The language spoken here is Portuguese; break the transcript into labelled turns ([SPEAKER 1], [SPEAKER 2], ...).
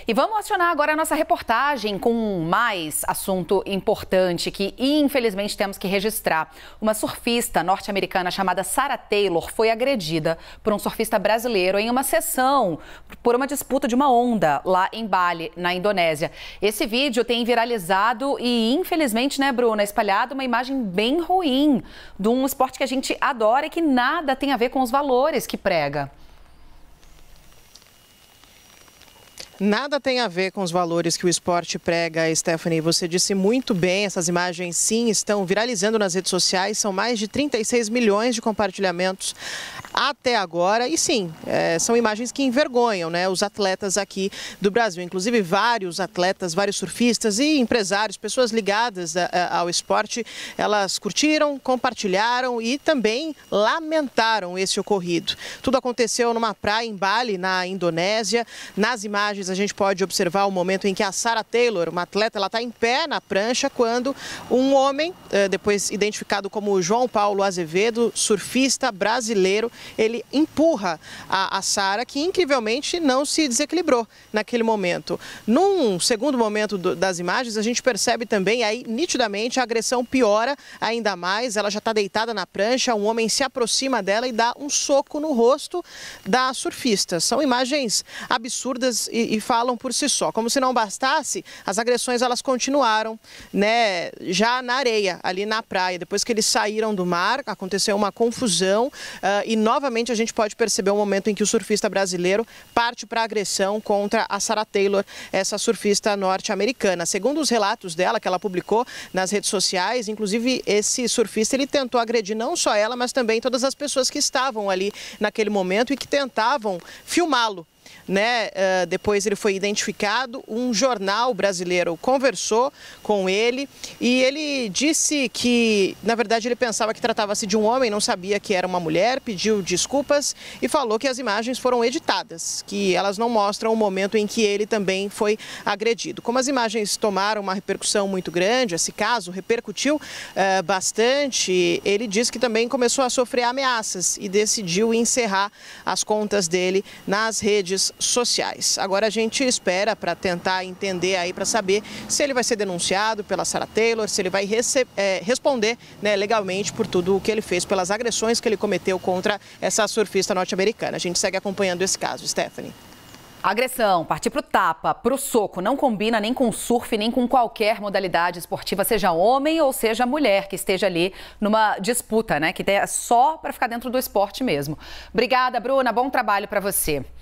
[SPEAKER 1] E vamos acionar agora a nossa reportagem com mais assunto importante que, infelizmente, temos que registrar. Uma surfista norte-americana chamada Sarah Taylor foi agredida por um surfista brasileiro em uma sessão por uma disputa de uma onda lá em Bali, na Indonésia. Esse vídeo tem viralizado e, infelizmente, né, Bruna, espalhado uma imagem bem ruim de um esporte que a gente adora e que nada tem a ver com os valores que prega.
[SPEAKER 2] Nada tem a ver com os valores que o esporte prega, Stephanie. Você disse muito bem, essas imagens sim estão viralizando nas redes sociais, são mais de 36 milhões de compartilhamentos até agora. E sim, são imagens que envergonham, né, os atletas aqui do Brasil. Inclusive vários atletas, vários surfistas e empresários, pessoas ligadas ao esporte, elas curtiram, compartilharam e também lamentaram esse ocorrido. Tudo aconteceu numa praia em Bali, na Indonésia. Nas imagens a gente pode observar o momento em que a Sarah Taylor, uma atleta, ela está em pé na prancha quando um homem, depois identificado como João Paulo Azevedo, surfista brasileiro, ele empurra a Sarah, que incrivelmente não se desequilibrou naquele momento. Num segundo momento das imagens, a gente percebe também aí nitidamente a agressão piora ainda mais. Ela já está deitada na prancha, um homem se aproxima dela e dá um soco no rosto da surfista. São imagens absurdas e falam por si só. Como se não bastasse, as agressões elas continuaram, né, já na areia, ali na praia. Depois que eles saíram do mar, aconteceu uma confusão e novamente a gente pode perceber o momento em que o surfista brasileiro parte para a agressão contra a Sarah Taylor, essa surfista norte-americana. Segundo os relatos dela, que ela publicou nas redes sociais, inclusive esse surfista ele tentou agredir não só ela, mas também todas as pessoas que estavam ali naquele momento e que tentavam filmá-lo. Né? Depois ele foi identificado, um jornal brasileiro conversou com ele e ele disse que, na verdade, ele pensava que tratava-se de um homem, não sabia que era uma mulher, pediu desculpas e falou que as imagens foram editadas, que elas não mostram o momento em que ele também foi agredido. Como as imagens tomaram uma repercussão muito grande, esse caso repercutiu bastante, ele disse que também começou a sofrer ameaças e decidiu encerrar as contas dele nas redes sociais. Agora a gente espera para tentar entender aí, para saber se ele vai ser denunciado pela Sarah Taylor, se ele vai responder, né, legalmente por tudo o que ele fez, pelas agressões que ele cometeu contra essa surfista norte-americana. A gente segue acompanhando esse caso, Stephanie.
[SPEAKER 1] Agressão, partir pro tapa, pro soco, não combina nem com surf, nem com qualquer modalidade esportiva, seja homem ou seja mulher que esteja ali numa disputa, né? Que é só para ficar dentro do esporte mesmo. Obrigada, Bruna. Bom trabalho para você.